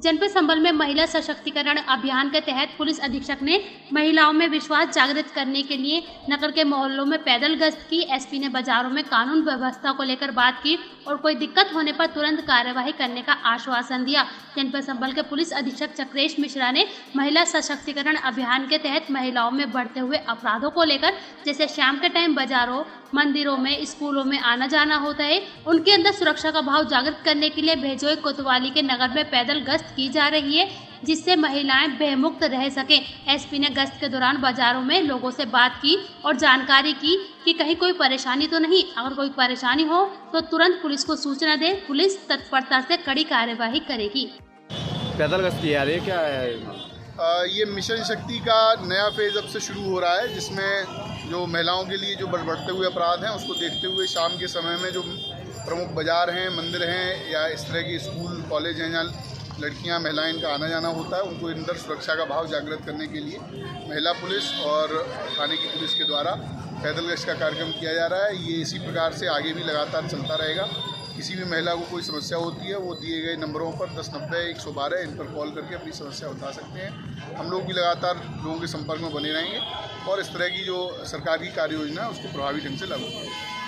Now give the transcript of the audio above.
जनपद संबल में महिला सशक्तिकरण अभियान के तहत पुलिस अधीक्षक ने महिलाओं में विश्वास जागृत करने के लिए नगर के मोहल्लों में पैदल गश्त की। एसपी ने बाजारों में कानून व्यवस्था को लेकर बात की और कोई दिक्कत होने पर तुरंत कार्यवाही करने का आश्वासन दिया। जनपद संबल के पुलिस अधीक्षक चक्रेश मिश्रा ने महिला सशक्तिकरण अभियान के तहत महिलाओं में बढ़ते हुए अपराधों को लेकर, जैसे शाम के टाइम बाजारों, मंदिरों में, स्कूलों में आना जाना होता है, उनके अंदर सुरक्षा का भाव जागृत करने के लिए भेजोई कोतवाली के नगर में पैदल गश्त की जा रही है, जिससे महिलाएं भयमुक्त रह सकें। एसपी ने गश्त के दौरान बाजारों में लोगों से बात की और जानकारी की कि कहीं कोई परेशानी तो नहीं। अगर कोई परेशानी हो तो तुरंत पुलिस को सूचना दे। पुलिस तत्परता से कड़ी कार्यवाही करेगी। पैदल गश्त की आ रही है, क्या है? ये मिशन शक्ति का नया फेज अब से शुरू हो रहा है, जिसमें जो महिलाओं के लिए जो बढ़ते हुए अपराध हैं उसको देखते हुए शाम के समय में जो प्रमुख बाजार हैं, मंदिर हैं या इस तरह के स्कूल कॉलेज हैं जहाँ लड़कियां महिलाएं इनका आना जाना होता है, उनको अंदर सुरक्षा का भाव जागृत करने के लिए महिला पुलिस और थाने की पुलिस के द्वारा पैदल गश्त का कार्यक्रम किया जा रहा है। ये इसी प्रकार से आगे भी लगातार चलता रहेगा। किसी भी महिला को कोई समस्या होती है वो दिए गए नंबरों पर 1090 112 इन पर कॉल करके अपनी समस्या बता सकते हैं। हम लोग भी लगातार लोगों के संपर्क में बने रहेंगे और इस तरह की जो सरकार की कार्य योजना है उसको प्रभावी ढंग से लागू करेंगे।